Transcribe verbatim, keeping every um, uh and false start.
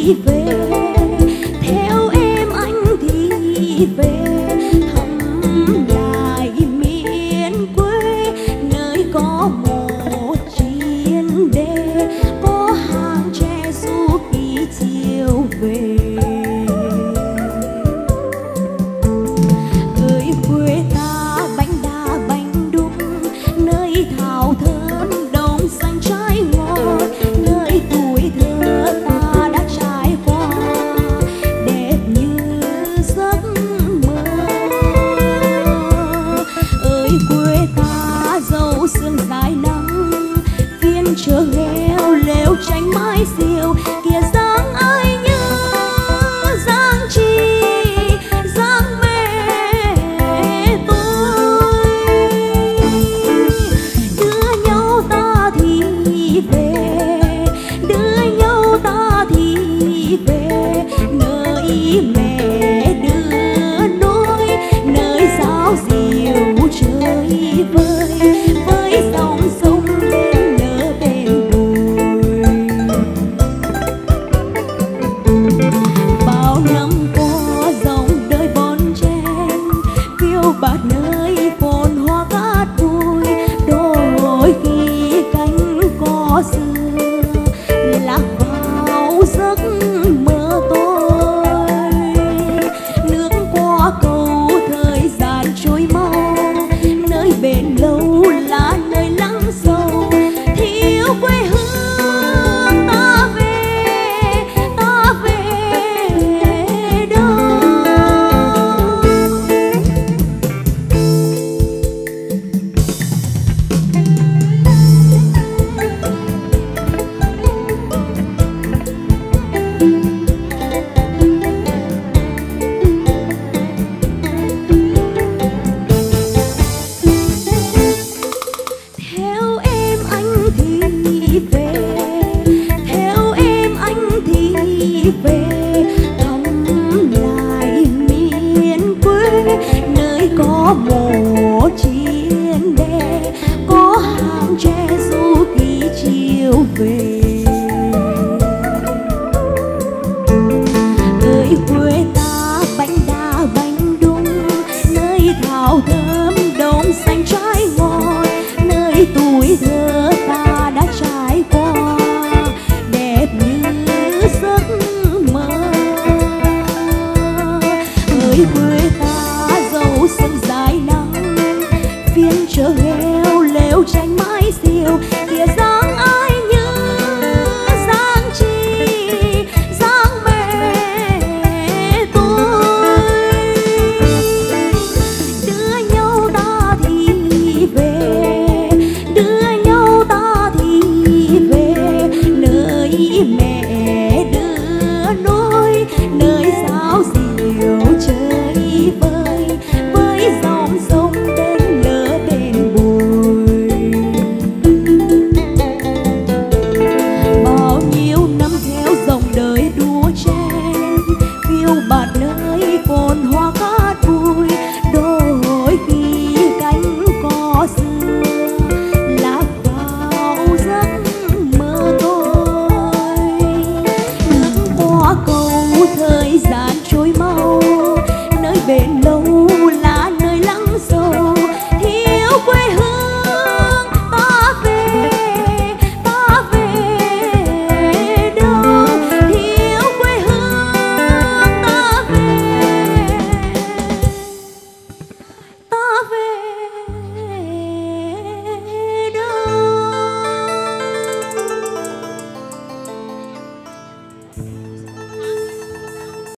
đi về, theo em anh đi về, thăm lại miền quê, nơi có một chiến đê, có hàng tre du ký chiều về. Ơi quê ta bánh đa bánh đúc, nơi thảo thơm đồng xanh trái ngọt, nơi tuổi thơ ta đã trải qua đẹp như giấc mơ. Ơi quê ta dấu sương dài nắng, phiên chợ nghèo lều tranh mái diều,